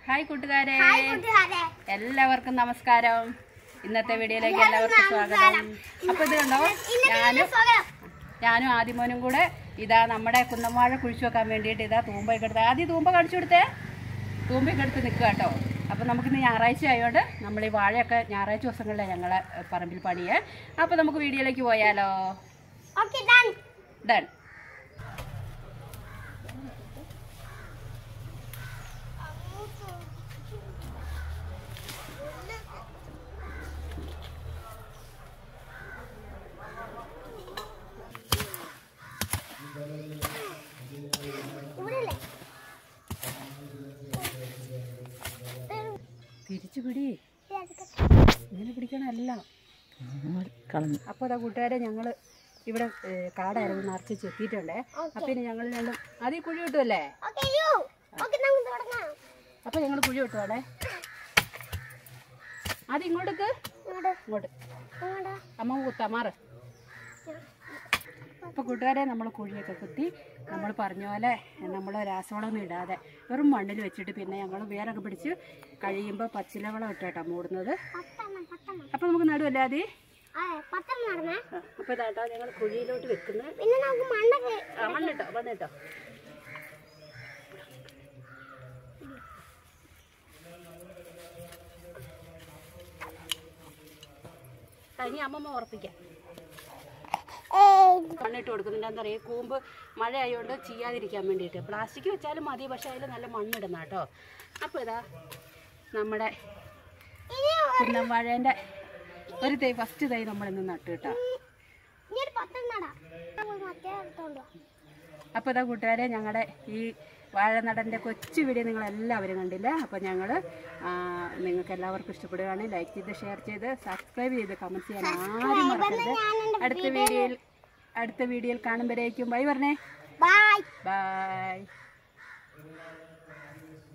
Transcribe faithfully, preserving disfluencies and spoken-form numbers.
Hi കൂട്ടുകാരെ, എല്ലാവർക്കും നമസ്കാരം. ഇന്നത്തെ വീഡിയോയിലേക്ക് എല്ലാവർക്കും സ്വാഗതം. അപ്പോൾ ഇത് കണ്ടോ, ഞാനും ഞാനും ആദിമോനും കൂടെ ഇതാ നമ്മുടെ കുന്നംവാഴ കുഴിച്ചു വെക്കാൻ വേണ്ടിയിട്ട് ഇതാ തൂമ്പയൊക്കെ എടുത്ത് ആദ്യം തൂമ്പ കാണിച്ചു കൊടുത്തേ തൂമ്പയൊക്കെ എടുത്ത് നിൽക്കുക കേട്ടോ. അപ്പോൾ നമുക്കിന്ന് ഞായറാഴ്ച ആയതുകൊണ്ട് നമ്മൾ ഈ വാഴയൊക്കെ ഞായറാഴ്ച ദിവസങ്ങളിലെ ഞങ്ങളെ പറമ്പിൽ പണിയേ. അപ്പോൾ നമുക്ക് വീഡിയോയിലേക്ക് പോയാലോ? ഡൺ. തിരിച്ചു പിടി, ഇങ്ങനെ പിടിക്കണമല്ല. അപ്പോൾ അതാ കൂട്ടുകാരെ, ഞങ്ങൾ ഇവിടെ കാടായിരുന്നു നിറച്ച് ചെത്തിയിട്ടുണ്ടേ. അപ്പം ഇനി ഞങ്ങൾ രണ്ടും ആദ്യം കുഴി കിട്ടുമല്ലേ? അപ്പം ഞങ്ങൾ കുഴി കിട്ടുവാണേ. ആദ്യം ഇങ്ങോട്ടേക്ക് ഇങ്ങോട്ട് അമ്മ കുത്താമാറ്. അപ്പോൾ കൂട്ടുകാരെ, നമ്മൾ കുഴിയൊക്കെ കുത്തി നമ്മൾ പറഞ്ഞ പോലെ നമ്മൾ രാസവളമൊന്നും ഇടാതെ വെറും മണ്ണിൽ വെച്ചിട്ട് പിന്നെ ഞങ്ങൾ വേരൊക്കെ പിടിച്ച് കഴിയുമ്പോൾ പച്ചിലവളം ഇട്ടേട്ടാ മൂടുന്നത്. അപ്പോൾ നമുക്ക് നടുവല്ലേ ആദ്യം? അപ്പോൾ ഇതാട്ടോ ഞങ്ങൾ കുഴിയിലോട്ട് വെക്കുന്നത്. മണ്ണിട്ടോ വന്നിട്ടോ. ഇനി അമ്മമ്മ ഉറപ്പിക്കാം. മണ്ണിട്ട് കൊടുക്കുന്നുണ്ട്. എന്താ പറയുക, കൂമ്പ് മഴ ആയതുകൊണ്ട് ചെയ്യാതിരിക്കാൻ വേണ്ടിയിട്ട്. പ്ലാസ്റ്റിക് വെച്ചാലും മതി, പക്ഷെ അതിൽ നല്ല മണ്ണിടുന്ന കേട്ടോ. അപ്പോൾ ഇതാ നമ്മുടെ കുന്നംവാഴേൻ്റെ ഒരു തൈ, ഫസ്റ്റ് തൈ നമ്മളിന്ന് നട്ടു കേട്ടോ. അപ്പോൾ ഇതാ കൂട്ടുകാരെ, ഞങ്ങളുടെ ഈ വാഴനടൻ്റെ കൊച്ചു വീഡിയോ നിങ്ങളെല്ലാവരും കണ്ടില്ല. അപ്പോൾ ഞങ്ങൾ നിങ്ങൾക്ക് എല്ലാവർക്കും ഇഷ്ടപ്പെടുകയാണെങ്കിൽ ലൈക്ക് ചെയ്ത് ഷെയർ ചെയ്ത് സബ്സ്ക്രൈബ് ചെയ്ത് കമൻറ്റ് ചെയ്യാൻ ആരും മറക്കരുത്. അടുത്ത വീഡിയോയിൽ അടുത്ത വീഡിയോയിൽ കാണുമ്പോഴേക്കും ബൈ പറഞ്ഞേ. Bye by.